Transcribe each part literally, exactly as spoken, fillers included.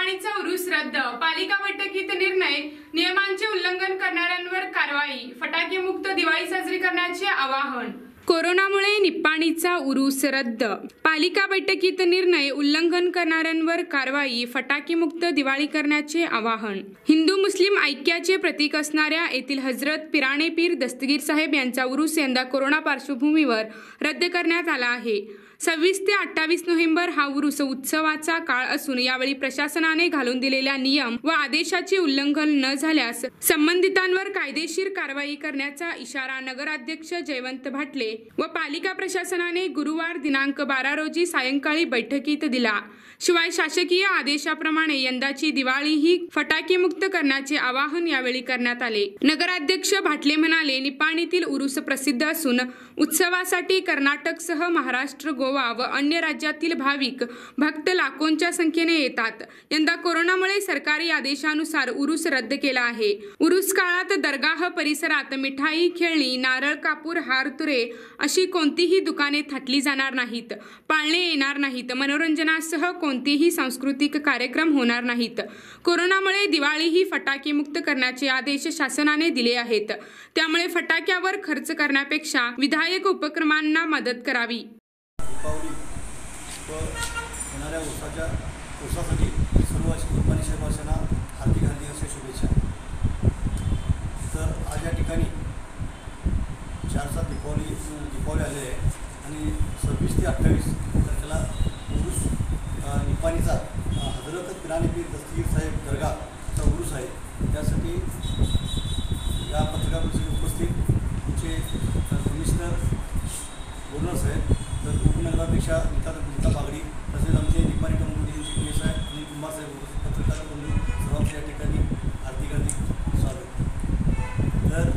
निप्पाणीचा उरूस रद्द, पालिका बैठकीत निर्णय, नियमांचे उल्लंघन करणाऱ्यांवर कारवाई, फटाके मुक्त दिवाळी साजरी करण्याचे आवाहन। कोरोनामुळे निप्पाणीचा उरूस रद्द, पालिका बैठकीत निर्णय, उल्लंघन करणाऱ्यांवर कारवाई, फटाके मुक्त दिवाळी करण्याचे आवाहन। हिंदू मुस्लिम ऐक्याचे प्रतीक असणाऱ्या येथील हजरत पिराणे पीर दस्तगीर साहेब यांचा उरूस यंदा कोरोना पार्श्वभूमीवर रद्द करण्यात आला आहे। सव्वीस ते अठ्ठावीस नोव्हेंबर हा उरूस उत्सवाचा काळ असून यावेळी प्रशासनाने घालून दिलेल्या नियम व आदेशाचे उल्लंघन न झाल्यास संबंधितांवर कायदेशीर कारवाई करण्याचा इशारा नगराध्यक्ष जयवंत भाटले व पालिका प्रशासनाने गुरुवार दिनांक बारा रोजी सायंकाळी बैठकीत दिला। शिवाय शासकीय आदेशाप्रमाणे यंदाची दिवाळी ही फटाके मुक्त करण्याचे आवाहन यावेळी करण्यात आले। नगराध्यक्ष भाटले म्हणाले, निप्पाणीतील उरूस प्रसिद्ध असून उत्सवासाठी कर्नाटकसह महाराष्ट्र, गोवा व अन्य राज्यातील भाविक भक्त लाखोंच्या संख्येने येतात। यंदा कोरोनामुळे सरकारी आदेशानुसार उरूस रद्द केला आहे। उरूस काळात दरगाह परिसरात मिठाई, खेळणी, नारळ, कापूर, हार, तुरे अशी कोणतीही दुकाने थाटली जाणार नाहीत, पाळणे येणार नाहीत, मनोरंजनासह कोणतेही सांस्कृतिक कार्यक्रम होणार नाहीत। कोरोनामुळे दिवाळी ही फटाके मुक्त करण्याचे आदेश शासनाने दिले आहेत, त्यामुळे फटाक्यावर खर्च करण्यापेक्षा विधायक उपक्रमांना मदत करावी। दीपावली व येणाऱ्या उसाच्या उसासाठी सर्व निप्पाणी शहरवासियांना हार्दिक हार्दिक अशा शुभेच्छा। तर आज या ठिकाणी चार सात दीपावली दीपावली आले आहे आणि सव्वीस ते अठ्ठावीस तारखेला उरूस निप्पाणीचा हजरत पिराणे पीर दस्तगीर साहेब दर्गाचा उरूस आहे। त्यासाठी या पत्रकार परिषदेत उपस्थित आमचे कमिशनर बोलणार साहेब, तर उपनगराध्यक्ष नीता नीता बागडी, तसेच आमचे Nippani community P S I Anil Kumar साहेब, पत्रकार बंधू सर्वांचे या ठिकाणी हार्दिक हार्दिक स्वागत। तर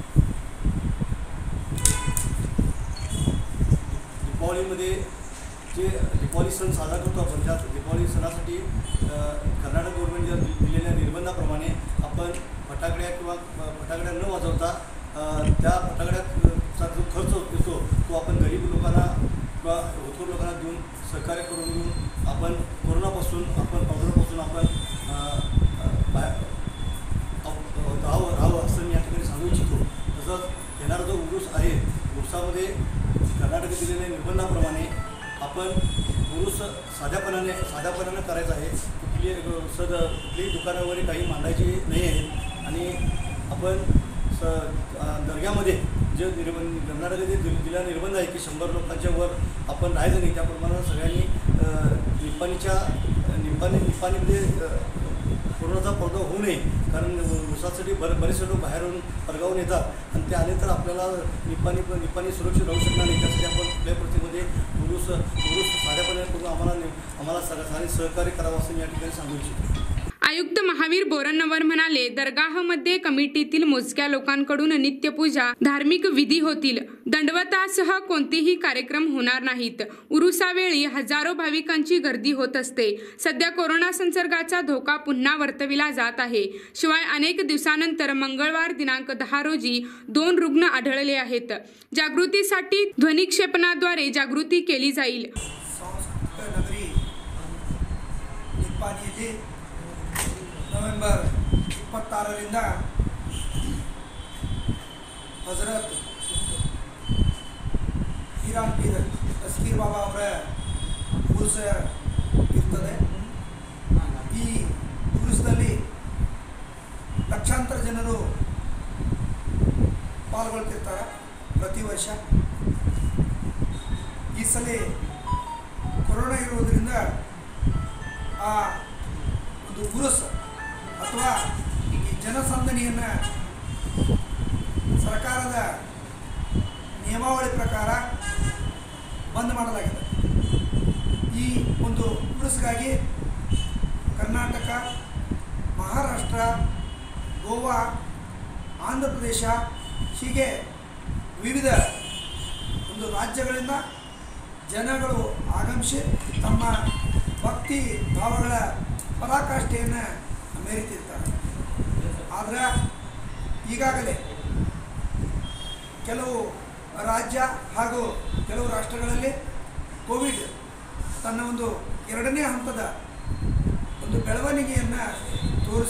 दीपावलीमध्ये जे दीपावली सण साजरा करतो आपण, त्या दीपावली सणासाठी कर्नाटक गव्हर्नमेंट दिलेल्या निर्बंधाप्रमाणे आपण फटाकड्या किंवा फटाकड्या न वाजवता त्या फटाकड्याचा जो खर्च येतो तो आपण गरीब लोकांना किंवा होतकरू लोकांना देऊन सहकार्य करून देऊन आपण कोरोनापासून आपण प्रादुर्भावापासून आपण बाहेर राहावं राहावं असं मी या ठिकाणी सांगू इच्छितो। तसंच येणारा जो उरूस आहे, उरूसामध्ये कर्नाटक दिलेल्या निर्बंधाप्रमाणे आपण उरूस साध्यापणाने साध्यापणानं करायचं आहे। कुठली सद कुठलीही दुकानं वगैरे काही मांडायची नाही आहे आणि आपण स दर्ग्यामध्ये जे निर्बंध कर्नाटकाचे दिलेला निर्बंध आहे की शंभर लोकांच्या वर आपण राहायचं नाही, त्याप्रमाणे सगळ्यांनी निप्पाणीच्या निप्पाणी निप्पाणीमध्ये कोरोनाचा प्रादुर्भाव होऊ नये, कारण उसासाठी बर बरेचसे लोक बाहेरून परगावून येतात आणि ते आले तर आपल्याला निप्पाणी निप्पाणी सुरक्षित राहू शकणार नाही। त्यासाठी आपण कुठल्याही परिस्थितीमध्ये उरूस उरूस साध्यापणे करून आम्हाला आम्हाला सगळ्यांनी सहकार्य करावं असं मी या ठिकाणी सांगू इच्छितो। आयुक्त महावीर बोरन्नवर म्हणाले, दरगाहमध्ये कमिटीतील मोजक्या लोकांकडून नित्यपूजा, धार्मिक विधी होतील, दंडवतासह कोणतेही कार्यक्रम होणार नाहीत। उरुसावेळी हजारो भाविकांची गर्दी होत असते। सध्या कोरोना संसर्गाचा धोका पुन्हा वर्तविला जात आहे। शिवाय अनेक दिवसानंतर मंगळवार दिनांक दहा रोजी दोन रुग्ण आढळले आहेत। जागृतीसाठी ध्वनिक्षेपणाद्वारे जागृती केली जाईल। नवेंबर ಇಪ್ಪತ್ತಾರರಿಂದ ಹಜರತ್ ಪಿರಾನ್ ಪೀರ್ ದಸ್ತಗೀರ್ ಬಾಬಾ ಅವರ ಉರುಸ ಇರ್ತದೆ। ಈ ಉರುಸದಲ್ಲಿ ಲಕ್ಷಾಂತರ ಜನರು ಪಾಲ್ಗೊಳ್ತಿರ್ತಾರೆ ಪ್ರತಿ ವರ್ಷ। ಈ ಸಲ ಕೊರೋನಾ ಇರುವುದರಿಂದ ಆ ಒಂದು ಉರುಸ ಅಥವಾ ಈ ಜನಸಂದಣಿಯನ್ನು ಸರ್ಕಾರದ ನಿಯಮಾವಳಿ ಪ್ರಕಾರ ಬಂದ್ ಮಾಡಲಾಗಿದೆ। ಈ ಒಂದು ಉರುಸ್ಗಾಗಿ ಕರ್ನಾಟಕ, ಮಹಾರಾಷ್ಟ್ರ, ಗೋವಾ, ಆಂಧ್ರ ಪ್ರದೇಶ ಹೀಗೆ ವಿವಿಧ ಒಂದು ರಾಜ್ಯಗಳಿಂದ ಜನಗಳು ಆಗಮಿಸಿ ತಮ್ಮ ಭಕ್ತಿ ಭಾವಗಳ ಪರಾಕಾಷ್ಠೆಯನ್ನು ಮೆರೀತಿರ್ತಾರೆ। ಆದರೆ ಈಗಾಗಲೇ ಕೆಲವು ರಾಜ್ಯ ಹಾಗೂ ಕೆಲವು ರಾಷ್ಟ್ರಗಳಲ್ಲಿ ಕೋವಿಡ್ ತನ್ನ ಒಂದು ಎರಡನೇ ಹಂತದ ಒಂದು ಬೆಳವಣಿಗೆ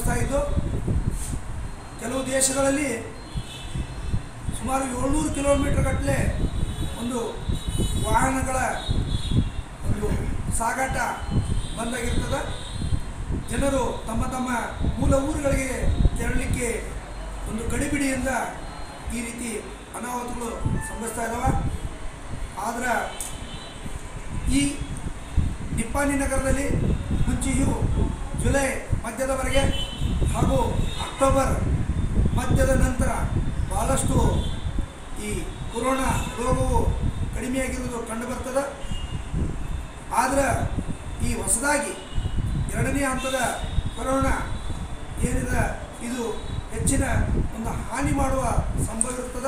ಸಂಭವಿಸ್ತಾ ಇದ್ದು ಕೆಲವು ದೇಶಗಳಲ್ಲಿ ಸುಮಾರು ಏಳ್ನೂರು ಕಿಲೋಮೀಟರ್ ಗಟ್ಟಲೆ ಒಂದು ವಾಹನಗಳ ಒಂದು ಸಾಗಾಟ ಬಂದಾಗಿರ್ತದೆ. ಜನರು ತಮ್ಮ ತಮ್ಮ ಮೂಲ ಊರುಗಳಿಗೆ ತೆರಳಲಿಕ್ಕೆ ಒಂದು ಗಡಿಬಿಡಿಯಿಂದ ಈ ರೀತಿ ಅನಾಹುತಗಳು ಸಂಭವಿಸ್ತಾ ಇದ್ದಾವೆ. ಆದರೆ ಈ ನಿಪ್ಪಾಣಿ ನಗರದಲ್ಲಿ ಮುಂಚೆಯೂ ಜುಲೈ ಮಧ್ಯದವರೆಗೆ ಹಾಗೂ ಅಕ್ಟೋಬರ್ ಮಧ್ಯದ ನಂತರ ಭಾಳಷ್ಟು ಈ ಕೊರೋನಾ ರೋಗವು ಕಡಿಮೆಯಾಗಿರುವುದು ಕಂಡುಬರ್ತದೆ. ಆದರೆ ಈ ಹೊಸದಾಗಿ ಎರಡನೇ ಹಂತದ ಕೊರೋನಾ ಏನಿದೆ ಇದು ಹೆಚ್ಚಿನ ಒಂದು ಹಾನಿ ಮಾಡುವ ಸಂಭವ ಇರುತ್ತದೆ.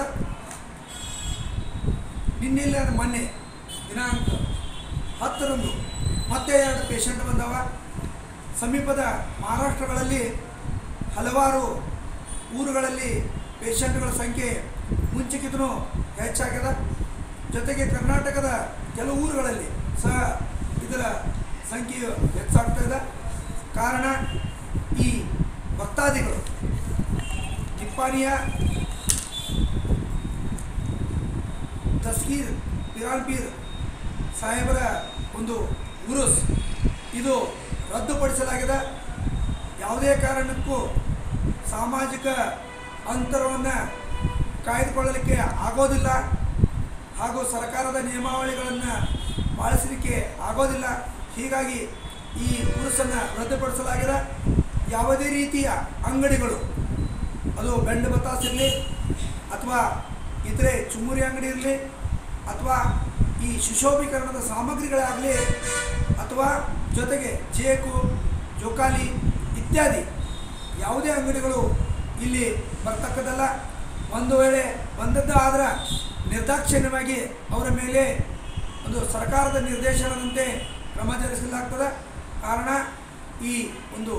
ನಿನ್ನೆಲ್ಲ ಮೊನ್ನೆ ದಿನಾಂಕ ಹತ್ತರಂದು ಮತ್ತೆ ಎರಡು ಪೇಷಂಟ್ ಬಂದವ. ಸಮೀಪದ ಮಹಾರಾಷ್ಟ್ರಗಳಲ್ಲಿ ಹಲವಾರು ಊರುಗಳಲ್ಲಿ ಪೇಷಂಟ್ಗಳ ಸಂಖ್ಯೆ ಮುಂಚಿಗಿಂತಲೂ ಹೆಚ್ಚಾಗಿದೆ. ಜೊತೆಗೆ ಕರ್ನಾಟಕದ ಕೆಲವು ಊರುಗಳಲ್ಲಿ ಸಹ ಇದರ ಸಂಖ್ಯೆಯು ಹೆಚ್ಚಾಗ್ತಾ ಇದೆ. ಕಾರಣ ಈ ಭಕ್ತಾದಿಗಳು ನಿಪ್ಪಾಣಿಯ ದಸ್ಗೀರ್ ಪಿರಾನ್ಪೀರ್ ಸಾಹೇಬರ ಒಂದು ಉರುಸ್ ಇದು ರದ್ದುಪಡಿಸಲಾಗಿದೆ. ಯಾವುದೇ ಕಾರಣಕ್ಕೂ ಸಾಮಾಜಿಕ ಅಂತರವನ್ನು ಕಾಯ್ದುಕೊಳ್ಳಲಿಕ್ಕೆ ಆಗೋದಿಲ್ಲ ಹಾಗೂ ಸರ್ಕಾರದ ನಿಯಮಾವಳಿಗಳನ್ನು ಪಾಲಿಸಲಿಕ್ಕೆ ಆಗೋದಿಲ್ಲ. ಹೀಗಾಗಿ ಈ ಉರುಸನ್ನು ರದ್ದುಪಡಿಸಲಾಗಿದೆ. ಯಾವುದೇ ರೀತಿಯ ಅಂಗಡಿಗಳು, ಅದು ಬೆಂಡ್ ಬತಾಸ್ ಇರಲಿ ಅಥವಾ ಇತರೆ ಚುಮ್ಮುರಿ ಅಂಗಡಿ ಇರಲಿ ಅಥವಾ ಈ ಸುಶೋಭೀಕರಣದ ಸಾಮಗ್ರಿಗಳಾಗಲಿ ಅಥವಾ ಜೊತೆಗೆ ಜೇಕು ಜೋಕಾಲಿ ಇತ್ಯಾದಿ ಯಾವುದೇ ಅಂಗಡಿಗಳು ಇಲ್ಲಿ ಬರ್ತಕ್ಕದ್ದಲ್ಲ. ಒಂದು ವೇಳೆ ಬಂದದ್ದು ಆದರೆ ನಿರ್ದಾಕ್ಷಿಣ್ಯವಾಗಿ ಅವರ ಮೇಲೆ ಒಂದು ಸರ್ಕಾರದ ನಿರ್ದೇಶನದಂತೆ ಕ್ರಮ ಜರುಗಿಸಲಾಗ್ತದೆ. ಕಾರಣ ಈ ಒಂದು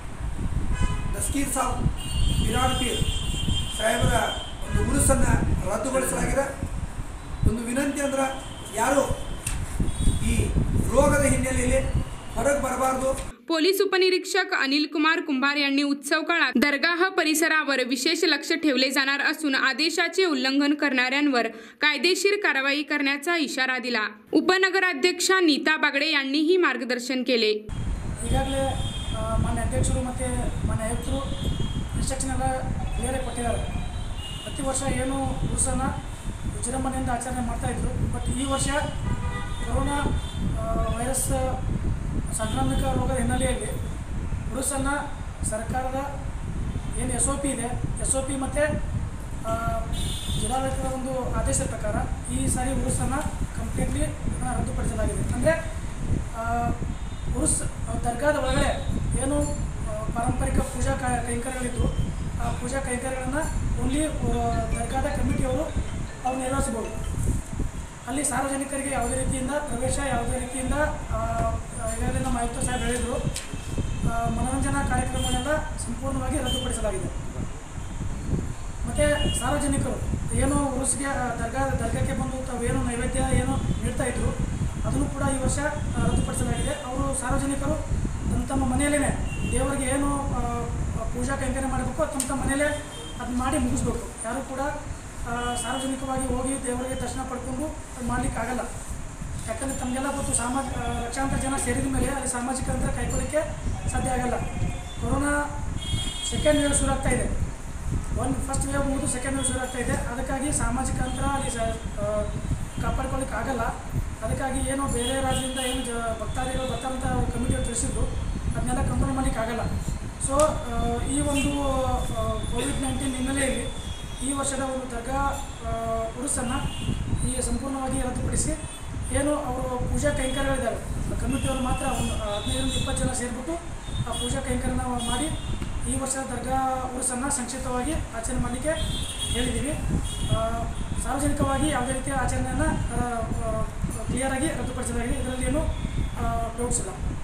ದಸ್ಗೀರ್ ಸಾಬ್ ಪಿರಾನ್ಪೀರ್ ಸಾಹೇಬರ ಒಂದು ಉರುಸನ್ನು ರದ್ದುಗೊಳಿಸಲಾಗಿದೆ. ಒಂದು ವಿನಂತಿ ಅಂದ್ರೆ ಯಾರು ಈ ರೋಗದ ಹಿನ್ನೆಲೆಯಲ್ಲಿ ಹೊರಗೆ बरबारदो। पोलीस उपनिरीक्षक अनिल कुमार कुंभार यांनी उत्सव काळात दरगाह परिसरावर विशेष लक्ष ठेवले जाणार असून आदेशाचे उल्लंघन करणाऱ्यांवर कायदेशीर कारवाई करण्याचा इशारा दिला। उपनगराध्यक्षा नीता बागडे यांनीही मार्गदर्शन केले। ಈಗಾಗಲೇ ಮಾನ್ಯ ಅಧ್ಯಕ್ಷರು ಮತ್ತು ಮಾನ್ಯ ಆಯುಕ್ತರು ಇನ್ಸ್ಟ್ರಕ್ಷನ್ ಎಲ್ಲ ಕ್ಲಿಯರ್ ಆಗಿ ಕೊಟ್ಟಿದ್ದಾರೆ। ಪ್ರತಿ ವರ್ಷ ಏನು ಉತ್ಸವನ ವಿಜೃಂಭಣೆಯಿಂದ ಆಚರಣೆ ಮಾಡ್ತಾಯಿದ್ರು, ಬಟ್ ಈ ವರ್ಷ ಕೊರೋನಾ ವೈರಸ್ ಸಾಂಕ್ರಾಮಿಕ ರೋಗದ ಹಿನ್ನೆಲೆಯಲ್ಲಿ ಉರುಸನ್ನು ಸರ್ಕಾರದ ಏನು ಎಸ್ ಒ ಪಿ ಇದೆ, ಎಸ್ ಒ ಪಿ ಮತ್ತು ಜಿಲ್ಲಾಡಳಿತದ ಒಂದು ಆದೇಶದ ಪ್ರಕಾರ ಈ ಸಾರಿ ಉರುಸನ್ನು ಕಂಪ್ಲೀಟ್ಲಿ ರದ್ದುಪಡಿಸಲಾಗಿದೆ। ಅಂದರೆ ಉರುಸ್ ದರ್ಗಾದ ಒಳಗಡೆ ಏನು ಪಾರಂಪರಿಕ ಪೂಜಾ ಕೈಂಕರ್ಯಗಳಿದ್ದು ಆ ಪೂಜಾ ಕೈಂಕರ್ಯಗಳನ್ನು ಓನ್ಲಿ ದರ್ಗಾದ ಕಮಿಟಿಯವರು ಅವ್ರು ನಿರ್ವಹಿಸಬಹುದು। ಅಲ್ಲಿ ಸಾರ್ವಜನಿಕರಿಗೆ ಯಾವುದೇ ರೀತಿಯಿಂದ ಪ್ರವೇಶ, ಯಾವುದೇ ರೀತಿಯಿಂದ ಈಗಾಗಲೇ ನಮ್ಮ ಆಯುಕ್ತ ಸಾಹೇಬ್ ಹೇಳಿದರು, ಮನೋರಂಜನಾ ಕಾರ್ಯಕ್ರಮಗಳೆಲ್ಲ ಸಂಪೂರ್ಣವಾಗಿ ರದ್ದುಪಡಿಸಲಾಗಿದೆ। ಮತ್ತು ಸಾರ್ವಜನಿಕರು ಏನು ಉರುಸ್ಗೆ ದರ್ಗಾ ದರ್ಗಾಕ್ಕೆ ಬಂದು ತಾವೇನು ನೈವೇದ್ಯ ಏನು ನೀಡ್ತಾಯಿದ್ರು ಅದನ್ನು ಕೂಡ ಈ ವರ್ಷ ರದ್ದುಪಡಿಸಲಾಗಿದೆ। ಅವರು ಸಾರ್ವಜನಿಕರು ತಮ್ಮ ತಮ್ಮ ಮನೆಯಲ್ಲೇ ದೇವರಿಗೆ ಏನು ಪೂಜಾ ಕೈಂಕರ್ಯ ಮಾಡಬೇಕು ತಮ್ಮ ತಮ್ಮ ಮನೆಯಲ್ಲೇ ಅದನ್ನ ಮಾಡಿ ಮುಗಿಸ್ಬೇಕು। ಯಾರೂ ಕೂಡ ಸಾರ್ವಜನಿಕವಾಗಿ ಹೋಗಿ ದೇವರಿಗೆ ದರ್ಶನ ಪಡ್ಕೊಂಡು ಅದು ಮಾಡಲಿಕ್ಕಾಗಲ್ಲ। ಯಾಕಂದರೆ ತಮಗೆಲ್ಲ ಗೊತ್ತು, ಸಾಮಾಜ ಲಕ್ಷಾಂತರ ಜನ ಸೇರಿದ ಮೇಲೆ ಅಲ್ಲಿ ಸಾಮಾಜಿಕ ಅಂತರ ಕೈಗೊಳ್ಳಲಿಕ್ಕೆ ಸಾಧ್ಯ ಆಗಲ್ಲ। ಕೊರೋನಾ ಸೆಕೆಂಡ್ ವೇವ್ ಶುರು ಆಗ್ತಾ ಇದೆ, ಒಂದು ಫಸ್ಟ್ ವೇವ್ ಮುಗಿದು ಸೆಕೆಂಡ್ ವೇವ್ ಶುರು ಆಗ್ತಾ ಇದೆ। ಅದಕ್ಕಾಗಿ ಸಾಮಾಜಿಕ ಅಂತರ ಅಲ್ಲಿ ಕಾಪಾಡ್ಕೊಳ್ಳಿಕ್ಕೆ ಆಗಲ್ಲ। ಅದಕ್ಕಾಗಿ ಏನು ಬೇರೆ ರಾಜ್ಯದಿಂದ ಏನು ಜ ಭಕ್ತಾದಿಗಳು ಬರ್ತಾರಂತ ಕಮಿಟಿಯವರು ತಿಳಿಸಿದ್ರು, ಅದನ್ನೆಲ್ಲ ಕಂಟ್ರೋಲ್ ಮಾಡಲಿಕ್ಕೆ ಆಗಲ್ಲ। ಸೊ ಈ ಒಂದು ಕೋವಿಡ್ ನೈನ್ಟೀನ್ ಹಿನ್ನೆಲೆಯಲ್ಲಿ ಈ ವರ್ಷದ ಒಂದು ದರ್ಗಾ ಉರುಸನ್ನು ಈ ಸಂಪೂರ್ಣವಾಗಿ ರದ್ದುಪಡಿಸಿ ಏನು ಅವರು ಪೂಜಾ ಕೈಂಕರ್ಯಗಳಿದ್ದಾವೆ ಕಮಿಟಿಯವರು ಮಾತ್ರ ಒಂದು ಹದಿನೈದರಿಂದ ಇಪ್ಪತ್ತು ಜನ ಸೇರಿಬಿಟ್ಟು ಆ ಪೂಜಾ ಕೈಂಕರ್ಯನ ಮಾಡಿ ಈ ವರ್ಷದ ದರ್ಗಾ ಉರುಸನ್ನು ಸಂಕ್ಷಿಪ್ತವಾಗಿ ಆಚರಣೆ ಮಾಡಲಿಕ್ಕೆ ಹೇಳಿದ್ದೀವಿ। ಸಾರ್ವಜನಿಕವಾಗಿ ಯಾವುದೇ ರೀತಿಯ ಆಚರಣೆಯನ್ನು ಕ್ಲಿಯರಾಗಿ ರದ್ದುಪಡಿಸಲಾಗಿದೆ, ಇದರಲ್ಲಿ ಏನು ಡೌಟ್ಸ್ ಇಲ್ಲ।